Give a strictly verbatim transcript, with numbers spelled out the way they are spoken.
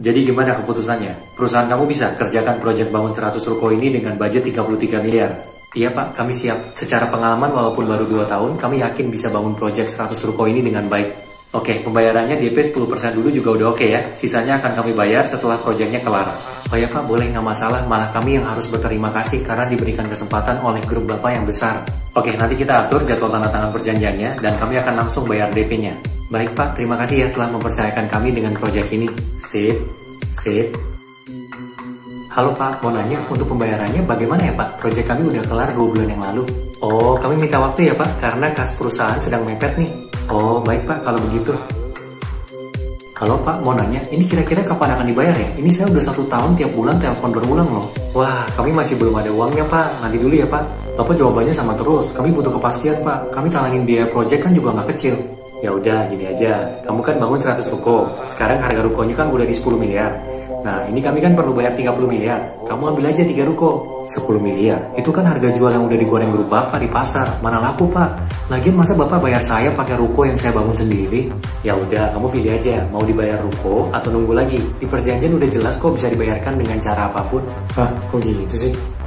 Jadi gimana keputusannya? Perusahaan kamu bisa kerjakan proyek bangun seratus ruko ini dengan budget tiga puluh tiga miliar? Iya Pak, kami siap. Secara pengalaman walaupun baru dua tahun, kami yakin bisa bangun proyek seratus ruko ini dengan baik. Oke, pembayarannya D P sepuluh persen dulu juga udah oke ya. Sisanya akan kami bayar setelah proyeknya kelar. Oh ya Pak, boleh nggak masalah. Malah kami yang harus berterima kasih karena diberikan kesempatan oleh grup Bapak yang besar. Oke, nanti kita atur jadwal tanda tangan perjanjiannya dan kami akan langsung bayar D P-nya. Baik Pak, terima kasih ya telah mempercayakan kami dengan proyek ini. Sip, sip. Halo Pak, mau nanya untuk pembayarannya bagaimana ya Pak? Proyek kami udah kelar dua bulan yang lalu. Oh, kami minta waktu ya Pak, karena kas perusahaan sedang mepet nih. Oh, baik Pak kalau begitu. Halo Pak, mau nanya, ini kira-kira kapan akan dibayar ya? Ini saya udah satu tahun tiap bulan telepon berulang loh. Wah, kami masih belum ada uangnya Pak, nanti dulu ya Pak. Bapak jawabannya sama terus, kami butuh kepastian Pak. Kami talangin biaya proyek kan juga nggak kecil. Ya udah, gini aja. Kamu kan bangun seratus ruko. Sekarang harga rukonya kan udah di sepuluh miliar. Nah, ini kami kan perlu bayar tiga puluh miliar. Kamu ambil aja tiga ruko. sepuluh miliar. Itu kan harga jual yang udah digoreng grup Bapak di pasar. Mana laku, Pak? Lagian masa Bapak bayar saya pakai ruko yang saya bangun sendiri? Ya udah, kamu pilih aja. Mau dibayar ruko atau nunggu lagi? Di perjanjian udah jelas kok bisa dibayarkan dengan cara apapun. Hah, kok gitu sih?